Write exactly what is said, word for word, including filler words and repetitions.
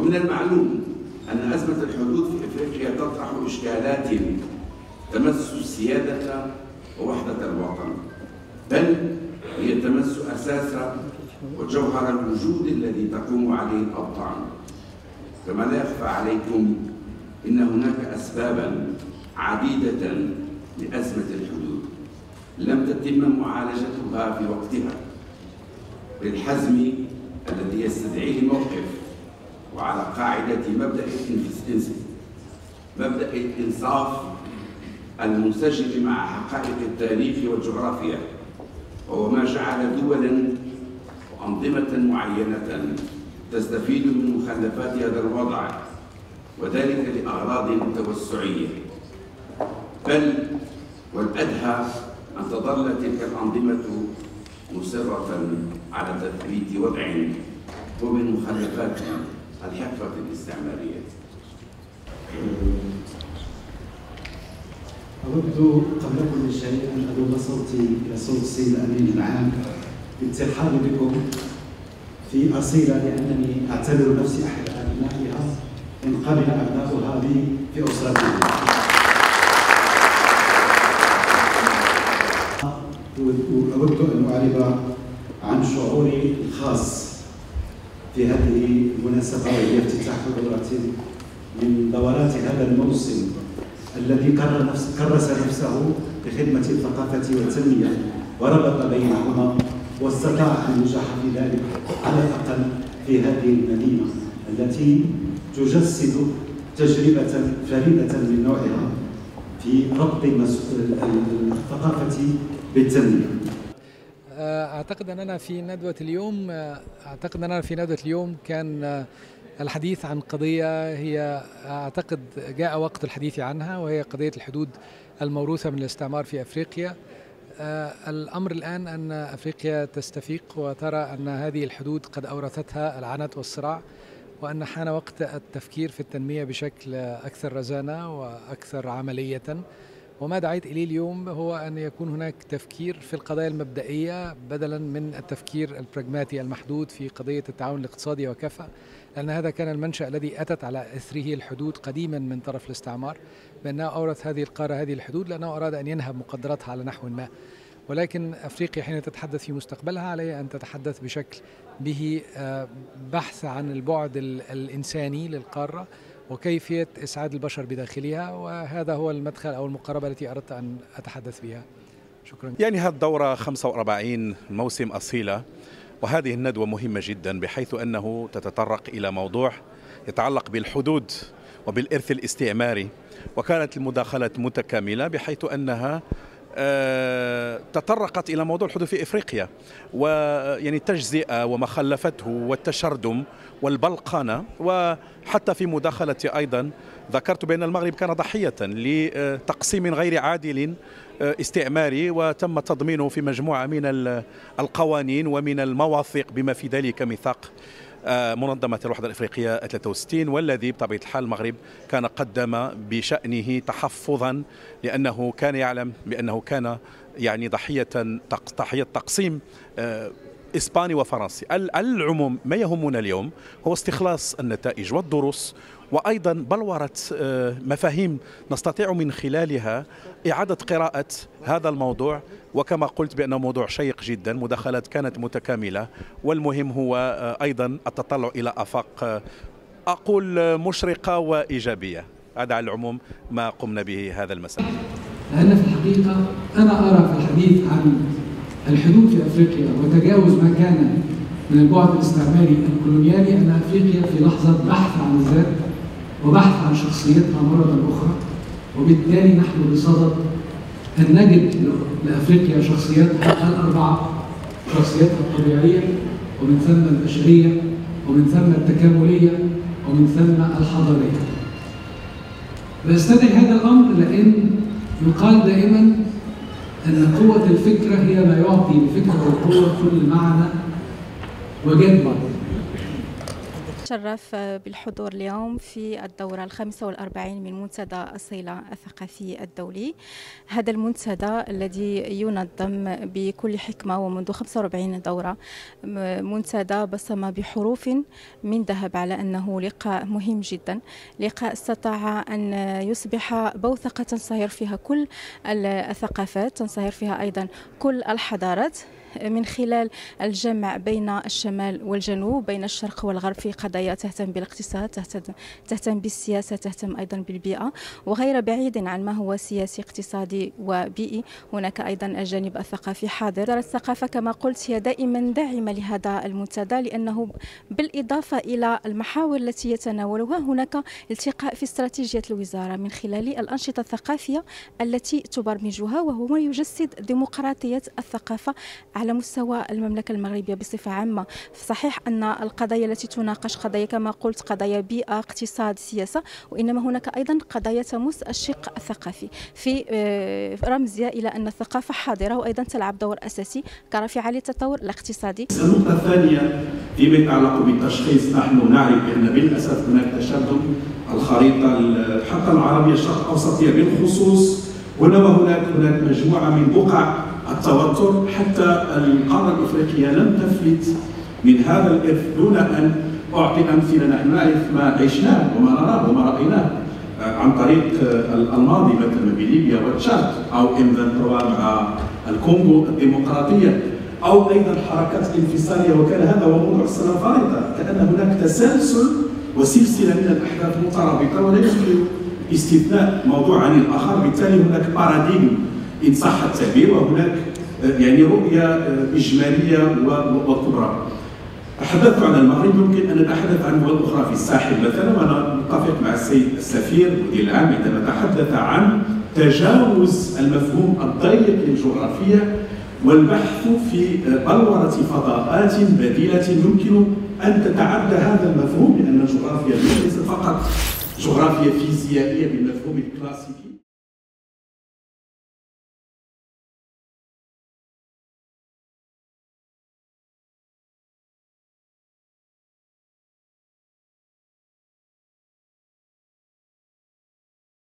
ومن المعلوم أن أزمة الحدود في إفريقيا تطرح إشكالات تمس السيادة ووحدة الوطن، بل هي تمس أساس وجوهر الوجود الذي تقوم عليه الأوطان. كما لا يخفى عليكم إن هناك أسبابا عديدة لأزمة الحدود لم تتم معالجتها في وقتها بالحزم الذي يستدعيه الموقف، وعلى قاعدة مبدأ مبدأ الإنصاف المنسجم مع حقائق التاريخ والجغرافيا، وهو ما جعل دولا وأنظمة معينة تستفيد من مخلفات هذا الوضع، وذلك لأغراض توسعية، بل والأدهى أن تظل تلك الأنظمة مصرة على تثبيت وضع ومن مخلفات الحقبة الاستعمارية. أود قبل كل شيء أن أضم صوتي إلى صوت السيد الأمين العام بالترحاب بكم في أصيلة، لأنني أعتبر نفسي أحد أبنائها إن قبل أبناؤها بي في أسرتي. وأود أن أعرب عن شعوري الخاص في هذه المناسبة، وهي افتتاح دورة من دورات هذا الموسم الذي كرر نفس كرس نفسه بخدمة الثقافة والتنمية وربط بينهما، واستطاع أن ينجح في ذلك على الأقل في هذه المدينة التي تجسد تجربة فريدة من نوعها في ربط الثقافة بالتنمية. أعتقد أننا في ندوة اليوم أعتقد أننا في ندوة اليوم كان الحديث عن قضية هي أعتقد جاء وقت الحديث عنها، وهي قضية الحدود الموروثة من الاستعمار في أفريقيا. الأمر الآن أن أفريقيا تستفيق وترى أن هذه الحدود قد أورثتها العنت والصراع، وأن حان وقت التفكير في التنمية بشكل أكثر رزانة وأكثر عملية. وما دعيت إليه اليوم هو أن يكون هناك تفكير في القضايا المبدئية بدلا من التفكير البراغماتي المحدود في قضية التعاون الاقتصادي وكفى، لأن هذا كان المنشأ الذي أتت على إثره الحدود قديما من طرف الاستعمار، بأنه أورث هذه القارة هذه الحدود لأنه أراد أن ينهب مقدراتها على نحو ما. ولكن أفريقيا حين تتحدث في مستقبلها عليها أن تتحدث بشكل به بحث عن البعد الإنساني للقارة وكيفية إسعاد البشر بداخلها، وهذا هو المدخل أو المقاربة التي أردت أن أتحدث بها. شكرا. يعني هذه الدورة خمسة وأربعين موسم أصيلة، وهذه الندوة مهمة جدا بحيث أنه تتطرق إلى موضوع يتعلق بالحدود وبالإرث الاستعماري، وكانت المداخلات متكاملة بحيث أنها تطرقت إلى موضوع الحدود في إفريقيا، ويعني التجزئة وما خلفته والتشرذم والبلقنة. وحتى في مداخلتي أيضا ذكرت بأن المغرب كان ضحية لتقسيم غير عادل استعماري، وتم تضمينه في مجموعة من القوانين ومن المواثيق بما في ذلك ميثاق منظمة الوحدة الإفريقية ثلاثة وستين، والذي بطبيعة الحال المغرب كان قدم بشأنه تحفظا، لأنه كان يعلم بأنه كان يعني ضحية ضحية تقسيم إسباني وفرنسي. العموم ما يهمنا اليوم هو استخلاص النتائج والدروس، وأيضا بلورة مفاهيم نستطيع من خلالها إعادة قراءة هذا الموضوع. وكما قلت بأنه موضوع شيق جدا، مداخلات كانت متكاملة، والمهم هو أيضا التطلع إلى آفاق أقول مشرقة وإيجابية. هذا على العموم ما قمنا به هذا المساء. لأن في الحقيقة أنا أرى في الحديث عن الحدود في أفريقيا وتجاوز ما كان من البعد الاستعماري الكولونيالي أن أفريقيا في لحظة بحث عن الذات وبحث عن شخصيتها مرة أخرى، وبالتالي نحن بصدد أن نجد لأفريقيا شخصياتها الأربعة: شخصيتها الطبيعية، ومن ثم البشرية، ومن ثم التكاملية، ومن ثم الحضارية. بستدعي هذا الأمر لأن يقال دائما أن قوة الفكرة هي ما يعطي للفكرة والقوة كل معنى وجدوى. أتشرف بالحضور اليوم في الدورة الخامسة والأربعين من منتدى الصلة الثقافي الدولي. هذا المنتدى الذي ينظم بكل حكمة ومنذ خمسة وأربعين دورة، منتدى بصم بحروف من ذهب على أنه لقاء مهم جدا، لقاء استطاع أن يصبح بوثقة تنصهر فيها كل الثقافات، تنصهر فيها أيضا كل الحضارات، من خلال الجمع بين الشمال والجنوب، بين الشرق والغرب، في قضايا تهتم بالاقتصاد، تهتم, تهتم بالسياسة، تهتم أيضا بالبيئة، وغير بعيد عن ما هو سياسي اقتصادي وبيئي. هناك أيضا الجانب الثقافي حاضر. الثقافة كما قلت هي دائما داعمة لهذا المنتدى، لأنه بالإضافة إلى المحاور التي يتناولها، هناك التقاء في استراتيجية الوزارة من خلال الأنشطة الثقافية التي تبرمجها، وهو ما يجسد ديمقراطية الثقافة على مستوى المملكة المغربية بصفة عامة. صحيح أن القضايا التي تناقش قضايا كما قلت قضايا بيئة، اقتصاد، سياسة، وإنما هناك أيضا قضايا تمس الشق الثقافي، في رمزها إلى أن الثقافة حاضرة وأيضا تلعب دور أساسي كرافعة للتطور الاقتصادي. النقطة الثانية فيما يتعلق بالتشخيص، نحن نعرف بأن بالأسف هناك تشدد الخريطة حتى العربية الشرق الأوسطية بالخصوص، وإنما هناك هناك مجموعة من بقع التوتر، حتى القارة الإفريقية لم تفلت من هذا الإرث. دون أن أعطي أمثلة، نحن نعرف ما عشناه وما نراه وما رأيناه عن طريق الماضي، مثلا بليبيا وتشاد، أو إم ثلاثة وعشرين مع الكونغو الديمقراطية، أو أيضا الحركات الانفصالية، وكان هذا هو موضوع السنة الفارطة، كأن هناك تسلسل وسلسلة من الأحداث مترابطة ولا يمكن استثناء موضوع عن الآخر. بالتالي هناك باراديم إن صح التعبير، وهناك يعني رؤية إجمالية وكبرى. تحدثت عن المغرب، يمكن أن نتحدث عن دول أخرى في الساحل مثلا، وأنا متفق مع السيد السفير المدير العام عندما تحدث عن تجاوز المفهوم الضيق للجغرافيا والبحث في بلورة فضاءات بديلة يمكن أن تتعدى هذا المفهوم، لأن الجغرافيا ليست فقط جغرافيا فيزيائية بالمفهوم الكلاسيكي.